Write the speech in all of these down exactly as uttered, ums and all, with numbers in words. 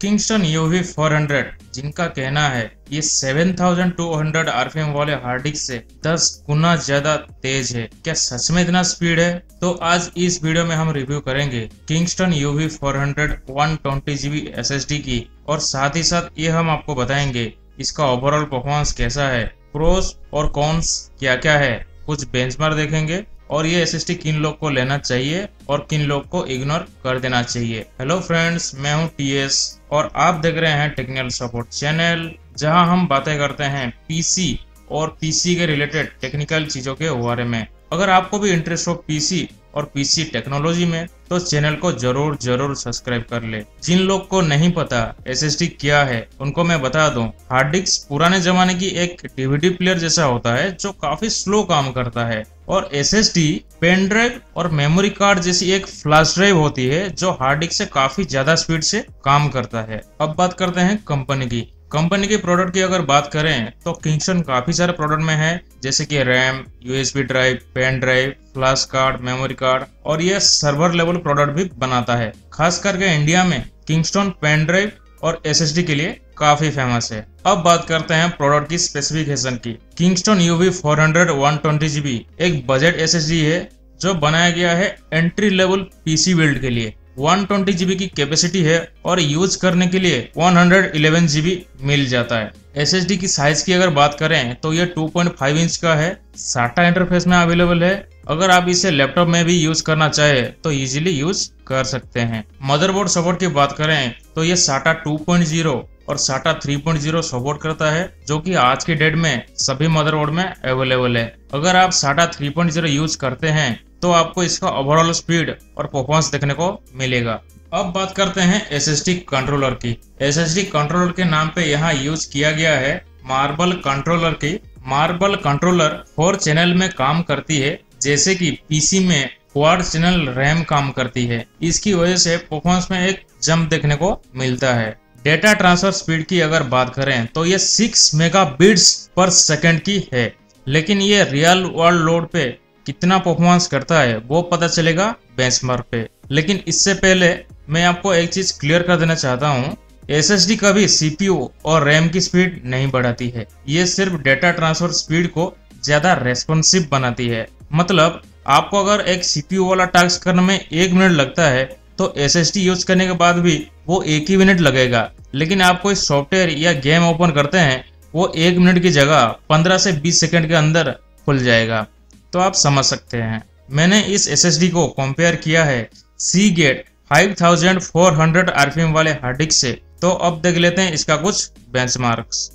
Kingston U V four hundred, जिनका कहना है ये सात हज़ार दो सौ आरपीएम वाले हार्ड डिस्क से दस गुना ज्यादा तेज है। क्या सच में इतना स्पीड है? तो आज इस वीडियो में हम रिव्यू करेंगे Kingston U V four hundred one twenty GB SSD की, और साथ ही साथ ये हम आपको बताएंगे इसका ओवरऑल परफॉर्मेंस कैसा है, प्रोस और कॉन्स क्या क्या है, कुछ बेंचमार्क देखेंगे और ये एसएसडी किन लोग को लेना चाहिए और किन लोग को इग्नोर कर देना चाहिए। हेलो फ्रेंड्स, मैं हूं टीएस और आप देख रहे हैं टेक्निकल सपोर्ट चैनल, जहां हम बातें करते हैं पीसी और पीसी के रिलेटेड टेक्निकल चीजों के बारे में। अगर आपको भी इंटरेस्ट हो पीसी और पीसी टेक्नोलॉजी में तो चैनल को जरूर जरूर सब्सक्राइब कर ले। जिन लोग को नहीं पता एसएसडी क्या है उनको मैं बता दूं, हार्ड डिस्क पुराने जमाने की एक डीवीडी प्लेयर जैसा होता है जो काफी स्लो काम करता है, और एसएसडी पेन ड्राइव और मेमोरी कार्ड जैसी एक फ्लैश ड्राइव होती है जो हार्ड डिस्क से काफी ज्यादा स्पीड से काम करता है। अब बात करते हैं कंपनी की। कंपनी के प्रोडक्ट की अगर बात करें तो किंगस्टन काफी सारे प्रोडक्ट में है, जैसे कि RAM, USB drive, pen drive, flash card, memory card, और ये सर्वर लेवल प्रोडक्ट भी बनाता है। खास करके इंडिया में किंगस्टन पेन ड्राइव और एसएसडी के लिए काफी फेमस है। अब बात करते हैं प्रोडक्ट की स्पेसिफिकेशन की। Kingston U V four hundred one twenty GB एक बजट एसएसडी है जो बनाया गया है एंट्री लेवल पीसी बिल्ड के लिए। वन ट्वेंटी जीबी की कैपेसिटी है और यूज करने के लिए वन इलेवन जीबी मिल जाता है। एसएसडी की साइज की अगर बात करें तो ये टू पॉइंट फाइव इंच का है, साटा इंटरफेस में अवेलेबल है। अगर आप इसे लैपटॉप में भी यूज करना चाहे तो इजीली यूज कर सकते हैं। मदरबोर्ड सपोर्ट की बात करें तो ये साटा टू पॉइंट ज़ीरो और साटा थ्री पॉइंट ज़ीरो सपोर्ट करता है, जो कि आज की डेट में सभी मदरबोर्ड में अवेलेबल है। अगर आप साटा थ्री पॉइंट ज़ीरो यूज करते हैं तो आपको इसका ओवरऑल स्पीड और परफॉर्मेंस देखने को मिलेगा। अब बात करते हैं एसएसडी कंट्रोलर की। एसएसडी कंट्रोलर के नाम पे यहाँ यूज किया गया है मार्बल कंट्रोलर की। मार्बल कंट्रोलर फोर चैनल में काम करती है, जैसे कि पीसी में क्वाड चैनल रैम काम करती है। इसकी वजह से परफॉर्मेंस में एक जंप देखने को मिलता है। डेटा ट्रांसफर स्पीड की अगर बात करें तो ये सिक्स मेगाबिट्स पर सेकंड की है, लेकिन ये रियल वर्ल्ड लोड पे कितना परफॉर्मेंस करता है वो पता चलेगा बेंचमार्क पे। लेकिन इससे पहले मैं आपको एक चीज क्लियर कर देना चाहता हूँ, एसएसडी कभी सीपीयू और रैम की स्पीड नहीं बढ़ाती है, ये सिर्फ डेटा ट्रांसफर स्पीड को ज्यादा रेस्पॉन्सिव बनाती है। मतलब आपको अगर एक सीपीयू वाला टास्क करने में एक मिनट लगता है तो एसएसडी यूज करने के बाद भी वो एक ही मिनट लगेगा, लेकिन आप कोई सॉफ्टवेयर या गेम ओपन करते हैं वो एक मिनट की जगह पंद्रह से बीस सेकंड के अंदर खुल जाएगा। तो आप समझ सकते हैं। मैंने इस एसएसडी को कंपेयर किया है Seagate five thousand four hundred RPM वाले हार्ड डिस्क से। तो अब देख लेते हैं इसका कुछ बेंचमार्क्स।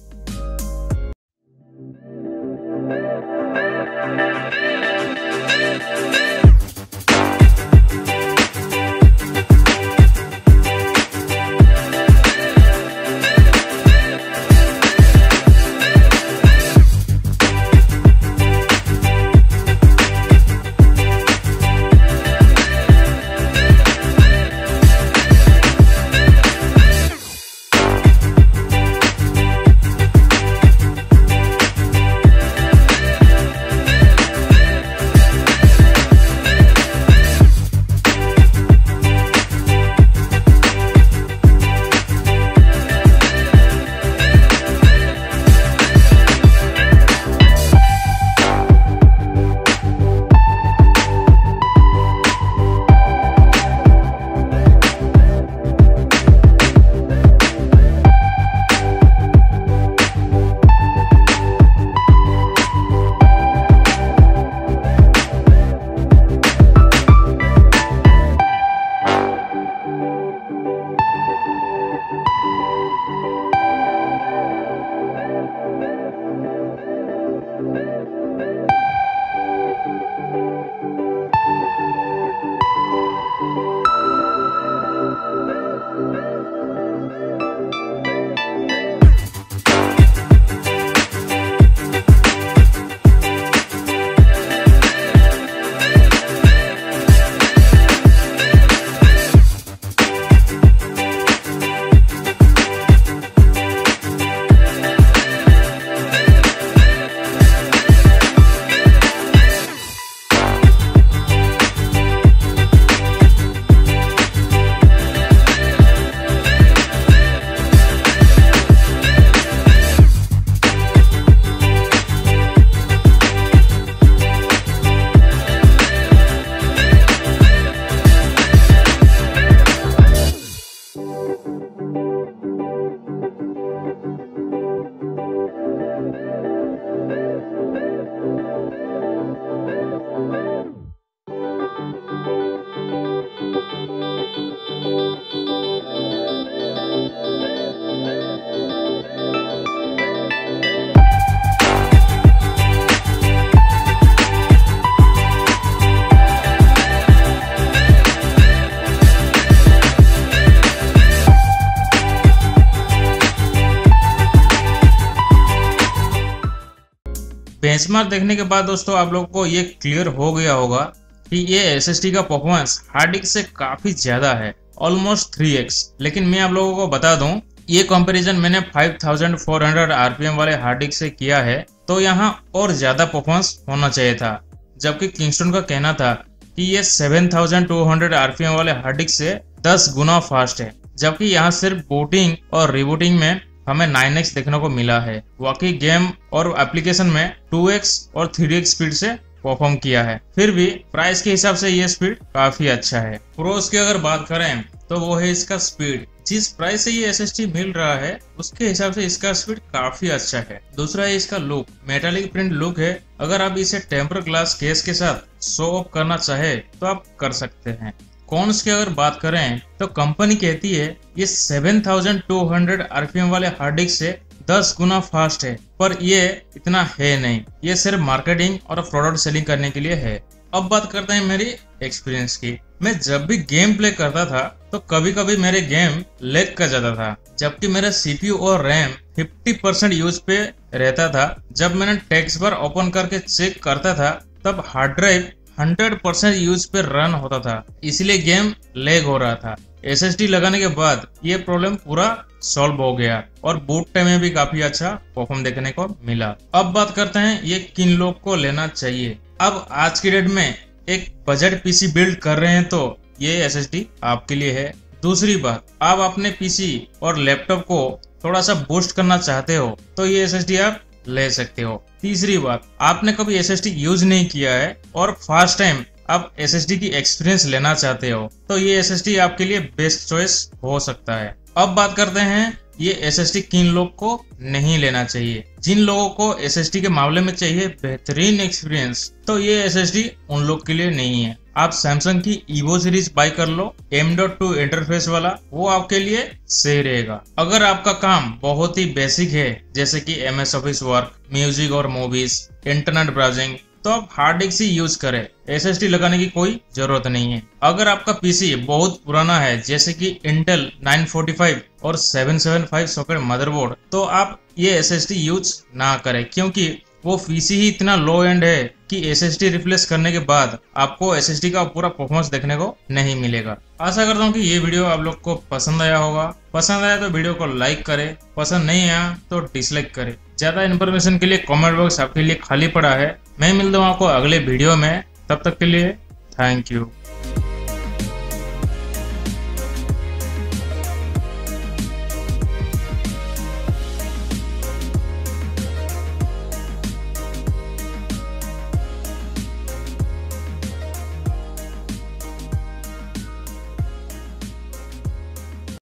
बेंचमार्क देखने के बाद दोस्तों आप लोगों को ये क्लियर हो गया होगा कि ये एसएसडी का परफॉर्मेंस हार्ड डिस्क से काफी ज्यादा है, ऑलमोस्ट थ्री एक्स। लेकिन मैं आप लोगों को बता दूं, ये कंपैरिजन मैंने five thousand four hundred RPM वाले हार्ड डिस्क से किया है, तो यहाँ और ज्यादा परफॉर्मेंस होना चाहिए था। जबकि किंगस्टन का कहना था कि ये seven thousand two hundred RPM वाले हार्ड डिस्क से दस गुना फास्ट है, जबकि यहाँ सिर्फ बूटिंग और रिबूटिंग में हमें नाइन एक्स देखने को मिला है। वाकई गेम और एप्लीकेशन में टू एक्स और थ्री एक्स स्पीड से परफॉर्म किया है। फिर भी प्राइस के हिसाब से ये स्पीड काफी अच्छा है। प्रोस की अगर बात करें तो वो है इसका स्पीड। जिस प्राइस से ये एसएसडी मिल रहा है उसके हिसाब से इसका स्पीड काफी अच्छा है। दूसरा है इसका लुक, मेटालिक प्रिंट लुक है। अगर आप इसे टेम्पर ग्लास केस के साथ शो ऑफ करना चाहे तो आप कर सकते हैं। कॉन्स की अगर बात करें तो कंपनी कहती है ये seven thousand two hundred RPM वाले हार्ड डिस्क से दस गुना फास्ट है, पर ये इतना है नहीं। ये सिर्फ मार्केटिंग और प्रोडक्ट सेलिंग करने के लिए है। अब बात करते हैं मेरी एक्सपीरियंस की। मैं जब भी गेम प्ले करता था तो कभी कभी मेरे गेम लैग कर जाता था, जबकि मेरा सीपीयू और रैम फिफ्टी परसेंट यूज पे रहता था। जब मैंने टेक्स्ट बार ओपन करके चेक करता था तब hard drive hundred percent use पे रन होता था, इसलिए गेम लैग हो रहा था। एसएसडी लगाने के बाद ये प्रॉब्लम पूरा सॉल्व हो गया और बूट टाइम में भी काफी अच्छा परफॉर्म देखने को मिला। अब बात करते हैं ये किन लोग को लेना चाहिए। अब आज की डेट में एक बजट पीसी बिल्ड कर रहे हैं तो ये एसएसडी आपके लिए है। दूसरी बात, आप अपने पीसी और लैपटॉप को थोड़ा सा बूस्ट करना चाहते हो तो ये एसएसडी आप ले सकते हो। तीसरी बात, आपने कभी एसएसडी यूज नहीं किया है और फर्स्ट टाइम आप एसएसडी की एक्सपीरियंस लेना चाहते हो तो ये एसएसडी आपके लिए बेस्ट चॉइस हो सकता है। अब बात करते हैं ये एसएसडी किन लोग को नहीं लेना चाहिए। जिन लोगों को एसएसडी के मामले में चाहिए बेहतरीन एक्सपीरियंस तो ये एसएसडी उन लोग के लिए नहीं है। आप सैमसंग की ईवो सीरीज बाय कर लो, एम डॉट टू इंटरफेस वाला, वो आपके लिए सही रहेगा। अगर आपका काम बहुत ही बेसिक है जैसे कि एमएस ऑफिस वर्क, म्यूजिक और मूवीज, इंटरनेट ब्राउजिंग, तो आप हार्ड डिस्क ही यूज करें, एसएसडी लगाने की कोई जरूरत नहीं है। अगर आपका पीसी बहुत पुराना है जैसे कि इंटेल नाइन फोर्टी फाइव और seven seven five socket motherboard, तो आप ये एसएसडी यूज ना करें, क्योंकि वो पीसी ही इतना लो एंड है कि एसएसडी रिप्लेस करने के बाद आपको एसएसडी का पूरा परफॉर्मेंस देखने को नहीं मिलेगा। आशा करता हूँ कि ये वीडियो आप लोग को पसंद आया होगा। पसंद आया तो वीडियो को लाइक करें, पसंद नहीं आया तो डिसलाइक करें। ज्यादा इन्फॉर्मेशन के लिए कमेंट बॉक्स आपके लिए खाली पड़ा है। मैं मिलता हूँ आपको अगले वीडियो में, तब तक के लिए थैंक यू।